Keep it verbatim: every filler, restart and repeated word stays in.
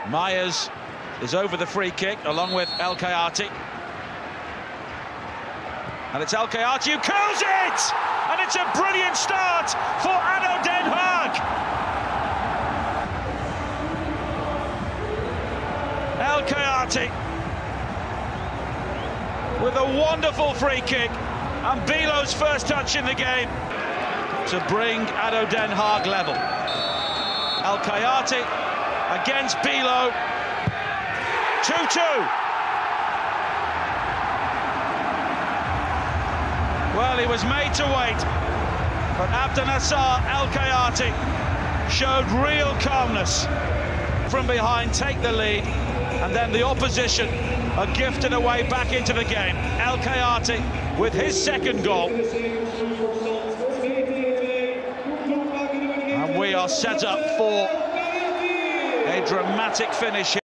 Myers is over the free kick along with El Khayati. And it's El Khayati who curls it! And it's a brilliant start for ADO Den Haag. El Khayati with a wonderful free kick and Bilo's first touch in the game to bring ADO Den Haag level. El Khayati against Bilo, two two. Well, he was made to wait, but Nasser el Khayati showed real calmness from behind, take the lead, and then the opposition are gifted away back into the game. El Khayati with his second goal. And we are set up for a dramatic finish here.